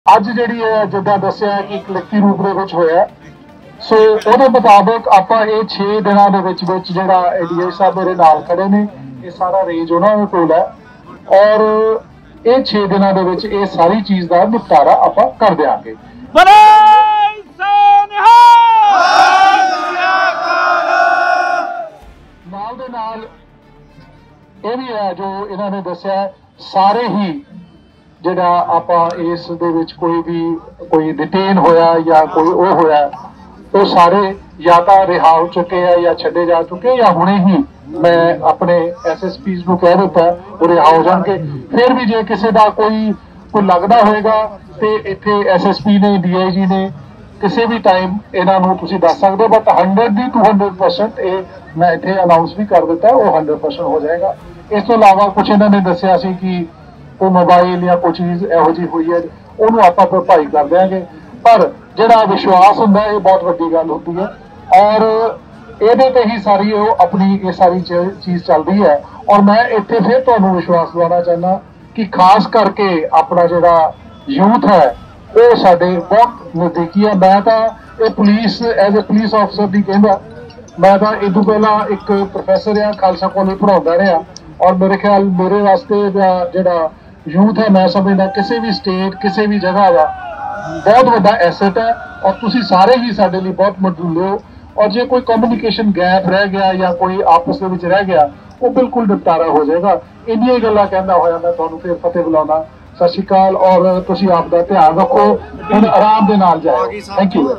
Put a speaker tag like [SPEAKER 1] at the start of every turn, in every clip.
[SPEAKER 1] ਅੱਜ ਜਿਹੜੀ ਹੈ ਜਿੱਦਾਂ ਦੱਸਿਆ ਕਿ ਇੱਕ ਲਿਖਤੀ ਰੂਪ ਦੇ ਵਿੱਚ ਹੋਇਆ। ਸੋ ਉਹਦੇ ਮੁਤਾਬਕ ਆਪਾਂ ਇਹ 6 ਦਿਨਾਂ ਦੇ ਵਿੱਚ ਜਿਹੜਾ ਡੀਆਈ ਸਾਹਿਬ ਮੇਰੇ ਨਾਲ ਖੜੇ ਨੇ, ਇਹ ਸਾਰਾ ਰੇਂਜ ਉਹਨਾਂ ਦੇ ਕੋਲ ਹੈ ਔਰ ਇਹ 6 ਦਿਨਾਂ ਦੇ ਵਿੱਚ ਇਹ ਸਾਰੀ ਚੀਜ਼ ਦਾ ਨਿਪਟਾਰਾ ਆਪਾਂ ਕਰ ਦਿਆਂਗੇ। ਨਾਲ ਦੇ ਨਾਲ ਇਹ ਵੀ ਹੈ ਜੋ ਇਹਨਾਂ ਨੇ ਦੱਸਿਆ, ਸਾਰੇ ਹੀ ਜਿਹੜਾ ਆਪਾਂ ਇਸ ਦੇ ਵਿੱਚ ਕੋਈ ਡਿਟੇਨ ਹੋਇਆ ਜਾਂ ਕੋਈ ਉਹ ਹੋਇਆ, ਉਹ ਸਾਰੇ ਜਾਂ ਤਾਂ ਰਿਹਾ ਹੋ ਚੁੱਕੇ ਆ ਜਾਂ ਛੱਡੇ ਜਾ ਚੁੱਕੇ, ਜਾਂ ਹੁਣੇ ਹੀ ਮੈਂ ਆਪਣੇ ਐਸਐਸਪੀਜ਼ ਨੂੰ ਕਹਿ ਦਿੱਤਾ ਉਹ ਰਿਹਾ ਹੋ ਜਾਣਗੇ। ਫਿਰ ਵੀ ਜੇ ਕਿਸੇ ਦਾ ਕੋਈ ਲੱਗਦਾ ਹੋਏਗਾ ਤੇ ਇੱਥੇ ਐਸਐਸਪੀ ਨੇ, ਡੀਆਈਜੀ ਨੇ ਕਿਸੇ ਵੀ ਟਾਈਮ ਇਹਨਾਂ ਨੂੰ ਤੁਸੀਂ ਦੱਸ ਸਕਦੇ ਹੋ। ਬਟ 100 ਦੀ 200% ਇਹ ਮੈਂ ਇੱਥੇ ਅਨਾਉਂਸ ਵੀ ਕਰ ਦਿੱਤਾ, ਉਹ 100% ਹੋ ਜਾਏਗਾ। ਇਸ ਤੋਂ ਇਲਾਵਾ ਕੁਝ ਇਹਨਾਂ ਨੇ ਦੱਸਿਆ ਸੀ ਕਿ ਕੋਈ ਮੋਬਾਈਲ ਜਾਂ ਕੋਈ ਚੀਜ਼ ਇਹੋ ਜਿਹੀ ਹੋਈ ਹੈ, ਉਹਨੂੰ ਆਪਾਂ ਭਰਪਾਈ ਕਰ ਦਿਆਂਗੇ। ਪਰ ਜਿਹੜਾ ਵਿਸ਼ਵਾਸ ਹੁੰਦਾ ਇਹ ਬਹੁਤ ਵੱਡੀ ਗੱਲ ਹੁੰਦੀ ਹੈ ਔਰ ਇਹਦੇ ਤੇ ਹੀ ਸਾਰੀ ਇਹ ਸਾਰੀ ਚੀਜ਼ ਚੱਲਦੀ ਹੈ। ਔਰ ਮੈਂ ਇੱਥੇ ਫਿਰ ਤੁਹਾਨੂੰ ਵਿਸ਼ਵਾਸ ਦਿਵਾਉਣਾ ਚਾਹੁੰਦਾ ਕਿ ਖਾਸ ਕਰਕੇ ਆਪਣਾ ਜਿਹੜਾ ਯੂਥ ਹੈ ਉਹ ਸਾਡੇ ਬਹੁਤ ਨਜ਼ਦੀਕੀ ਹੈ। ਮੈਂ ਤਾਂ ਇਹ ਪੁਲਿਸ ਐਜ਼ ਅ ਪੁਲਿਸ ਅਫਸਰ ਦੀ ਕਹਿੰਦਾ, ਮੈਂ ਤਾਂ ਇਹ ਤੋਂ ਪਹਿਲਾਂ ਇੱਕ ਪ੍ਰੋਫੈਸਰ ਆ, ਖਾਲਸਾ ਕਾਲਜ ਪੜ੍ਹਾਉਂਦਾ ਰਿਹਾ ਔਰ ਮੇਰੇ ਖਿਆਲ ਮੇਰੇ ਵਾਸਤੇ ਜਿਹੜਾ ਯੂਥ ਹੈ, ਮੈਂ ਸਮਝਦਾ ਕਿਸੇ ਵੀ ਸਟੇਟ ਕਿਸੇ ਵੀ ਜਗ੍ਹਾ ਦਾ ਬਹੁਤ ਵੱਡਾ ਐਸੈਟ ਹੈ ਔਰ ਤੁਸੀਂ ਸਾਰੇ ਹੀ ਸਾਡੇ ਲਈ ਬਹੁਤ ਮਦਦੂਲੇ ਹੋ। ਔਰ ਜੇ ਕੋਈ ਕਮਿਊਨੀਕੇਸ਼ਨ ਗੈਪ ਰਹਿ ਗਿਆ ਜਾਂ ਕੋਈ ਆਪਸ ਦੇ ਵਿੱਚ ਰਹਿ ਗਿਆ, ਉਹ ਬਿਲਕੁਲ ਨਿਪਟਾਰਾ ਹੋ ਜਾਏਗਾ। ਇੰਨੀਆਂ ਗੱਲਾਂ ਕਹਿੰਦਾ ਹੋਇਆ ਮੈਂ ਤੁਹਾਨੂੰ ਫਿਰ ਫਤਿਹ ਬੁਲਾਉਣਾ। ਸਤਿ ਸ਼੍ਰੀ ਅਕਾਲ ਔਰ ਤੁਸੀਂ ਆਪ ਦਾ ਧਿਆਨ ਰੱਖੋ, ਹੁਣ ਆਰਾਮ ਦੇ ਨਾਲ ਜਾਓ। Thank you.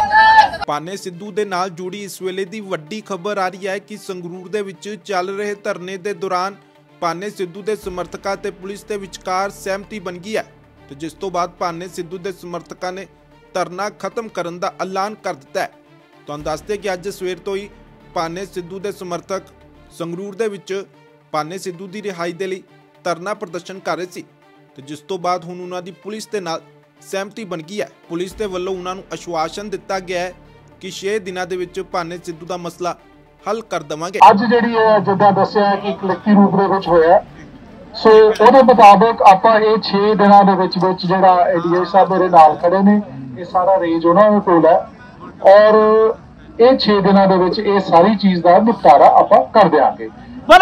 [SPEAKER 2] ਭਾਨੇ ਸਿੱਧੂ ਦੇ ਨਾਲ ਜੁੜੀ ਇਸ ਵੇਲੇ ਦੀ ਵੱਡੀ ਖਬਰ ਆ ਰਹੀ ਹੈ ਕਿ ਸੰਗਰੂਰ ਦੇ ਵਿੱਚ ਚੱਲ ਰਹੇ ਧਰਨੇ ਦੇ ਦੌਰਾਨ ਭਾਨੇ ਸਿੱਧੂ ਦੇ ਸਮਰਥਕਾਂ ਤੇ ਪੁਲਿਸ ਦੇ ਵਿਚਕਾਰ ਸਹਿਮਤੀ ਬਣ ਗਈ ਹੈ ਤੇ ਜਿਸ ਤੋਂ ਬਾਅਦ ਭਾਨੇ ਸਿੱਧੂ ਦੇ ਸਮਰਥਕਾਂ ਨੇ ਧਰਨਾ ਖਤਮ ਕਰਨ ਦਾ ਐਲਾਨ ਕਰ ਦਿੱਤਾ ਹੈ। ਤੁਹਾਨੂੰ ਦੱਸਦੇ ਕਿ ਅੱਜ ਸਵੇਰ ਤੋਂ ਹੀ ਭਾਨੇ ਸਿੱਧੂ ਦੇ ਸਮਰਥਕ ਸੰਗਰੂਰ ਦੇ ਵਿੱਚ ਭਾਨੇ ਸਿੱਧੂ ਦੀ ਰਿਹਾਈ ਦੇ ਲਈ ਧਰਨਾ ਪ੍ਰਦਰਸ਼ਨ ਕਰ ਰਹੇ ਸੀ ਤੇ ਜਿਸ ਤੋਂ ਬਾਅਦ ਹੁਣ ਉਹਨਾਂ ਦੀ ਪੁਲਿਸ ਦੇ ਨਾਲ ਸਹਿਮਤੀ ਬਣ ਗਈ ਹੈ। ਪੁਲਿਸ ਦੇ ਵੱਲੋਂ ਉਹਨਾਂ ਨੂੰ ਆਸ਼ਵਾਸਨ ਦਿੱਤਾ ਗਿਆ ਹੈ ਕਿ 6 ਦਿਨਾਂ ਦੇ ਵਿੱਚ ਭਾਨੇ ਸਿੱਧੂ ਦਾ ਮਸਲਾ ਹੱਲ ਕਰ ਦੇਵਾਂਗੇ।
[SPEAKER 1] ਅੱਜ ਜਿਹੜੀ ਹੈ ਜਿੱਦਾਂ ਦੱਸਿਆ ਕਿ ਇੱਕ ਲਿਖਤੀ ਰੂਪ ਦੇ ਵਿੱਚ ਹੋਇਆ। ਸੋ ਉਹਦੇ ਮੁਤਾਬਕ ਆਪਾਂ ਇਹ 6 ਦਿਨਾਂ ਦੇ ਵਿੱਚ ਜਿਹੜਾ ਡੀਆਈ ਸਾਹਿਬ ਮੇਰੇ ਨਾਲ ਖੜੇ ਨੇ, ਇਹ ਸਾਰਾ ਰੇਂਜ ਉਹਨਾਂ ਦੇ ਕੋਲ ਹੈ ਔਰ ਇਹ 6 ਦਿਨਾਂ ਦੇ ਵਿੱਚ ਇਹ ਸਾਰੀ ਚੀਜ਼ ਦਾ ਨਿਪਟਾਰਾ ਆਪਾਂ ਕਰ ਦਿਆਂਗੇ।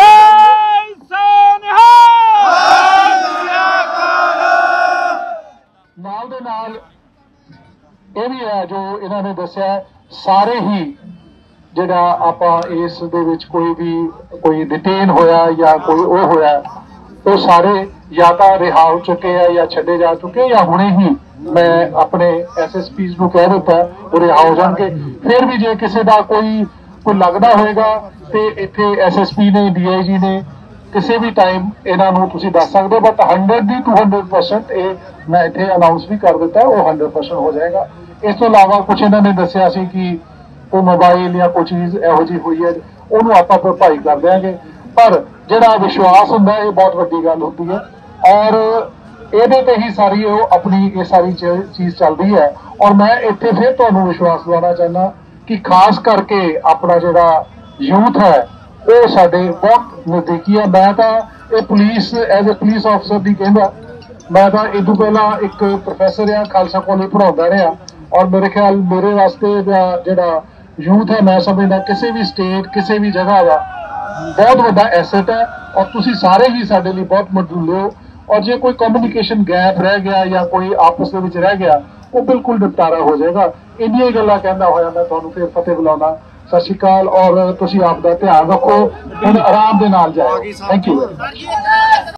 [SPEAKER 1] ਨਾਲ ਦੇ ਨਾਲ ਇਹ ਵੀ ਹੈ ਜੋ ਇਹਨਾਂ ਨੇ ਦੱਸਿਆ, ਸਾਰੇ ਹੀ ਜਿਹੜਾ ਆਪਾਂ ਇਸ ਦੇ ਵਿੱਚ ਕੋਈ ਡਿਟੇਨ ਹੋਇਆ ਜਾਂ ਕੋਈ ਉਹ ਹੋਇਆ, ਉਹ ਸਾਰੇ ਜਾਂ ਤਾਂ ਰਿਹਾ ਹੋ ਚੁੱਕੇ ਆ ਜਾਂ ਛੱਡੇ ਜਾ ਚੁੱਕੇ, ਜਾਂ ਹੁਣੇ ਹੀ ਮੈਂ ਆਪਣੇ ਐਸਐਸਪੀਜ਼ ਨੂੰ ਕਹਿ ਦਿੱਤਾ ਉਹ ਰਿਹਾ ਹੋ ਜਾਣਗੇ। ਫਿਰ ਵੀ ਜੇ ਕਿਸੇ ਦਾ ਕੋਈ ਲੱਗਦਾ ਹੋਏਗਾ ਤੇ ਇੱਥੇ ਐਸਐਸਪੀ ਨੇ, ਡੀਆਈਜੀ ਨੇ ਕਿਸੇ ਵੀ ਟਾਈਮ ਇਹਨਾਂ ਨੂੰ ਤੁਸੀਂ ਦੱਸ ਸਕਦੇ ਹੋ। ਬਟ 100 ਦੀ 200% ਇਹ ਮੈਂ ਇੱਥੇ ਅਨਾਉਂਸ ਵੀ ਕਰ ਦਿੱਤਾ, ਉਹ 100% ਹੋ ਜਾਏਗਾ। ਇਸ ਤੋਂ ਇਲਾਵਾ ਕੁਝ ਇਹਨਾਂ ਨੇ ਦੱਸਿਆ ਸੀ ਕਿ ਕੋਈ ਮੋਬਾਈਲ ਜਾਂ ਕੋਈ ਚੀਜ਼ ਇਹੋ ਜਿਹੀ ਹੋਈ ਹੈ, ਉਹਨੂੰ ਆਪਾਂ ਭਰਪਾਈ ਕਰ ਦਿਆਂਗੇ। ਪਰ ਜਿਹੜਾ ਵਿਸ਼ਵਾਸ ਹੁੰਦਾ ਇਹ ਬਹੁਤ ਵੱਡੀ ਗੱਲ ਹੁੰਦੀ ਹੈ ਔਰ ਇਹਦੇ ਤੇ ਹੀ ਸਾਰੀ ਇਹ ਸਾਰੀ ਚੀਜ਼ ਚੱਲਦੀ ਹੈ। ਔਰ ਮੈਂ ਇੱਥੇ ਫਿਰ ਤੁਹਾਨੂੰ ਵਿਸ਼ਵਾਸ ਦਿਵਾਉਣਾ ਚਾਹੁੰਦਾ ਕਿ ਖਾਸ ਕਰਕੇ ਆਪਣਾ ਜਿਹੜਾ ਯੂਥ ਹੈ ਉਹ ਸਾਡੇ ਬਹੁਤ ਨਜ਼ਦੀਕੀ ਹੈ। ਮੈਂ ਤਾਂ ਇਹ ਪੁਲਿਸ ਐਜ਼ ਅ ਪੁਲਿਸ ਅਫਸਰ ਦੀ ਕਹਿੰਦਾ, ਮੈਂ ਤਾਂ ਇਹ ਤੋਂ ਪਹਿਲਾਂ ਇੱਕ ਪ੍ਰੋਫੈਸਰ ਆ, ਖਾਲਸਾ ਕਾਲਜ ਪੜ੍ਹਾਉਂਦਾ ਰਿਹਾ ਔਰ ਮੇਰੇ ਖਿਆਲ ਮੇਰੇ ਵਾਸਤੇ ਜਿਹੜਾ ਯੂਥ ਹੈ, ਮੈਂ ਸਮਝਦਾ ਕਿਸੇ ਵੀ ਸਟੇਟ ਕਿਸੇ ਵੀ ਜਗ੍ਹਾ ਦਾ ਬਹੁਤ ਵੱਡਾ ਐਸੈਟ ਹੈ ਔਰ ਤੁਸੀਂ ਸਾਰੇ ਹੀ ਸਾਡੇ ਲਈ ਬਹੁਤ ਮਦਦੂਲੇ ਹੋ। ਔਰ ਜੇ ਕੋਈ ਕਮਿਊਨੀਕੇਸ਼ਨ ਗੈਪ ਰਹਿ ਗਿਆ ਜਾਂ ਕੋਈ ਆਪਸ ਦੇ ਵਿੱਚ ਰਹਿ ਗਿਆ, ਉਹ ਬਿਲਕੁਲ ਨਿਪਟਾਰਾ ਹੋ ਜਾਏਗਾ। ਇੰਨੀਆਂ ਗੱਲਾਂ ਕਹਿੰਦਾ ਹੋਇਆ ਮੈਂ ਤੁਹਾਨੂੰ ਫਿਰ ਫਤਿਹ ਬੁਲਾਉਣਾ। ਸਤਿ ਸ਼੍ਰੀ ਅਕਾਲ ਔਰ ਤੁਸੀਂ ਆਪ ਦਾ ਧਿਆਨ ਰੱਖੋ, ਹੁਣ ਆਰਾਮ ਦੇ ਨਾਲ ਜਾਓ। Thank you.